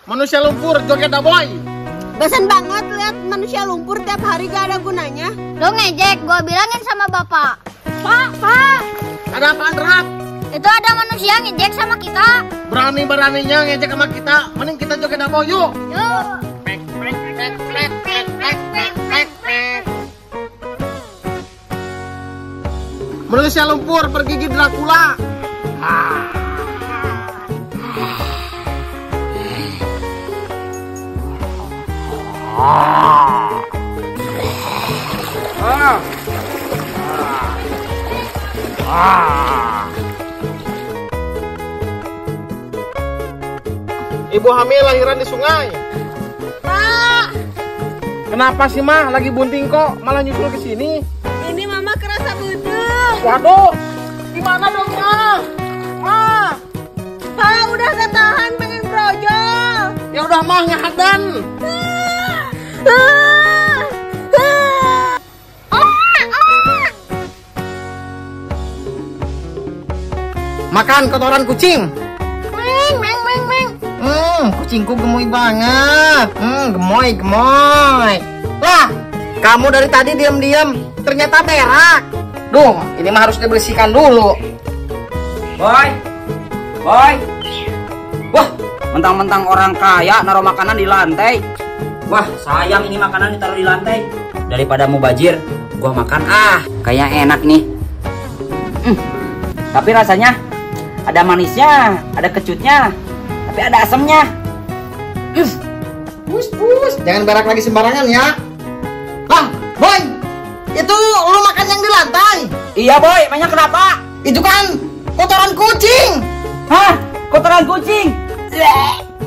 Manusia lumpur joget boy. Bosan banget lihat manusia lumpur tiap hari gak ada gunanya. Lo ngejek, gua bilangin sama bapak. Pak. Ada apaan Rap? Itu ada manusia ngejek sama kita. Berani-beraninya ngejek sama kita. Mending kita joget boy yuk. Yuk. Manusia lumpur bergigi Dracula. Ibu hamil lahiran di sungai. Pak. Kenapa sih mah lagi bunting kok malah nyusul ke sini? Ini mama kerasa budek. Waduh, gimana dong mah? Mah, Pak udah gak tahan pengen brojol. ya udah mah nyahadan. Makan kotoran kucing. Kucingku gemoy banget. Gemoy. Lah, kamu dari tadi diam-diam ternyata berak. Duh, ini mah harus dibersihkan dulu. Boy. Wah, mentang-mentang orang kaya naruh makanan di lantai. Wah, sayang ini makanan ditaruh di lantai. Daripada mubazir, gua makan kayaknya enak nih. Tapi rasanya ada manisnya, ada kecutnya, tapi ada asamnya. Pus, jangan berak lagi sembarangan ya. Lah, Boy, itu lu makan yang di lantai. Iya, Boy, emangnya kenapa? Itu kan kotoran kucing. Hah? Kotoran kucing?